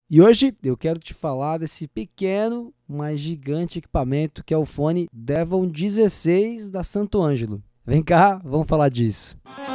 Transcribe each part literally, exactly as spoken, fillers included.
E hoje eu quero te falar desse pequeno, mas gigante equipamento que é o fone Devon dezesseis da Santo Ângelo. Vem cá, vamos falar disso.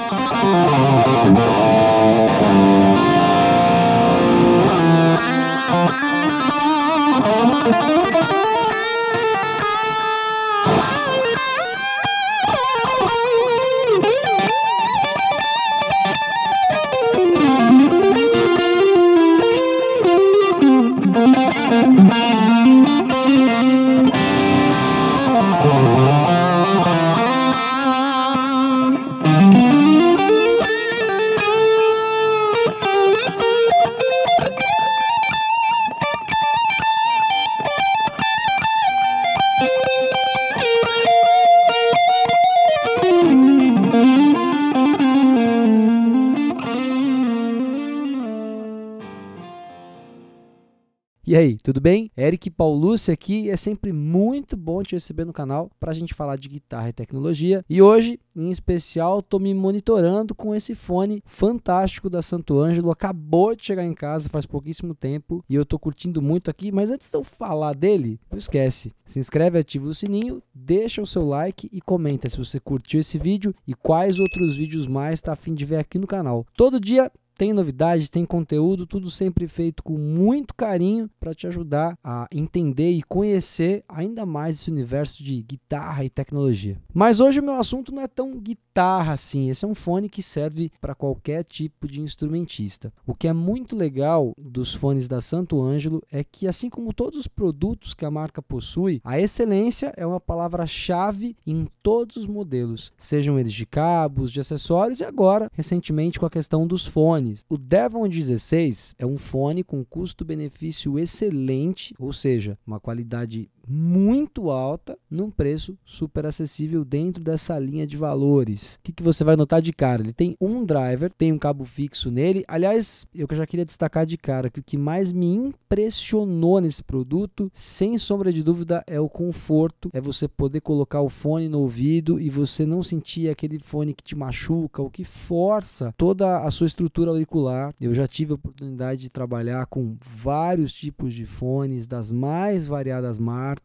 E aí, tudo bem? Eric Paulucci aqui, é sempre muito bom te receber no canal para a gente falar de guitarra e tecnologia. E hoje, em especial, estou me monitorando com esse fone fantástico da Santo Ângelo. Acabou de chegar em casa faz pouquíssimo tempo e eu estou curtindo muito aqui. Mas antes de eu falar dele, não esquece, se inscreve, ativa o sininho, deixa o seu like e comenta se você curtiu esse vídeo e quais outros vídeos mais está a fim de ver aqui no canal. Todo dia tem novidade, tem conteúdo, tudo sempre feito com muito carinho para te ajudar a entender e conhecer ainda mais esse universo de guitarra e tecnologia. Mas hoje o meu assunto não é tão guitarra assim, esse é um fone que serve para qualquer tipo de instrumentista. O que é muito legal dos fones da Santo Ângelo é que, assim como todos os produtos que a marca possui, a excelência é uma palavra-chave em todos os modelos, sejam eles de cabos, de acessórios e agora, recentemente, com a questão dos fones. O Devon dezesseis é um fone com custo-benefício excelente, ou seja, uma qualidade muito alta num preço super acessível dentro dessa linha de valores. O que, que você vai notar de cara? Ele tem um driver, tem um cabo fixo nele. Aliás, eu já queria destacar de cara que o que mais me impressionou nesse produto, sem sombra de dúvida, é o conforto, é você poder colocar o fone no ouvido e você não sentir aquele fone que te machuca ou que força toda a sua estrutura auricular. Eu já tive a oportunidade de trabalhar com vários tipos de fones das mais variadas marcas,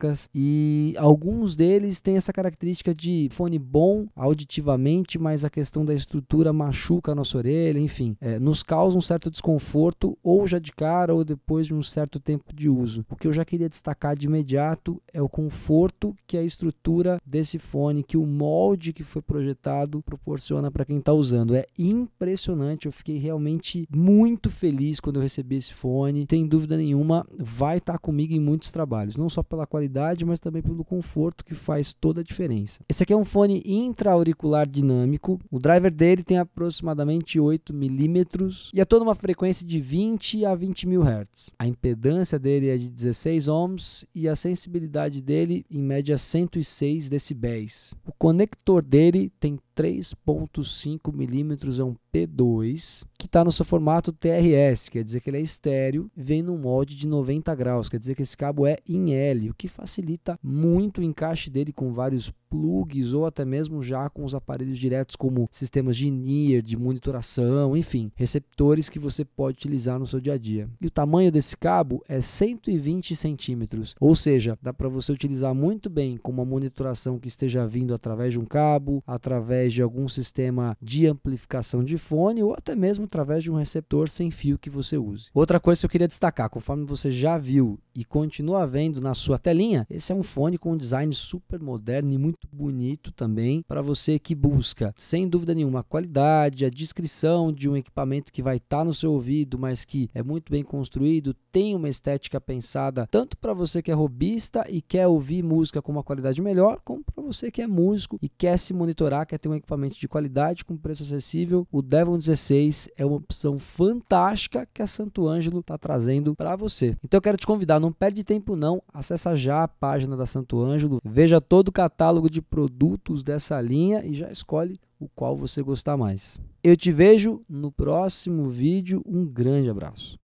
e alguns deles têm essa característica de fone bom auditivamente, mas a questão da estrutura machuca a nossa orelha, enfim, é, nos causa um certo desconforto ou já de cara ou depois de um certo tempo de uso. O que eu já queria destacar de imediato é o conforto que a estrutura desse fone, que o molde que foi projetado proporciona para quem está usando. É impressionante, eu fiquei realmente muito feliz quando eu recebi esse fone. Sem dúvida nenhuma, vai estar comigo em muitos trabalhos, não só pela qualidade, mas também pelo conforto, que faz toda a diferença. Esse aqui é um fone intra-auricular dinâmico. O driver dele tem aproximadamente oito milímetros e atua numa frequência de vinte a vinte mil hertz. A impedância dele é de dezesseis ohms e a sensibilidade dele, em média, cento e seis decibéis. O conector dele tem três ponto cinco milímetros, é um P dois, que está no seu formato T R S, quer dizer que ele é estéreo, vem num molde de noventa graus, quer dizer que esse cabo é em L, o que facilita muito o encaixe dele com vários plugs ou até mesmo já com os aparelhos diretos como sistemas de in-ear, de monitoração, enfim, receptores que você pode utilizar no seu dia a dia. E o tamanho desse cabo é cento e vinte centímetros, ou seja, dá para você utilizar muito bem com uma monitoração que esteja vindo através de um cabo, através de algum sistema de amplificação de fone ou até mesmo através de um receptor sem fio que você use. Outra coisa que eu queria destacar, conforme você já viu e continua vendo na sua telinha, esse é um fone com um design super moderno e muito bonito também, para você que busca, sem dúvida nenhuma, a qualidade, a descrição de um equipamento que vai estar tá no seu ouvido, mas que é muito bem construído, tem uma estética pensada tanto para você que é hobbyista e quer ouvir música com uma qualidade melhor, como para você que é músico e quer se monitorar, quer ter um equipamento de qualidade com preço acessível. O Devon dezesseis é uma opção fantástica que a Santo Ângelo está trazendo para você. Então eu quero te convidar, não perde tempo não, acessa já a página da Santo Ângelo, veja todo o catálogo de produtos dessa linha e já escolhe o qual você gostar mais. Eu te vejo no próximo vídeo, um grande abraço.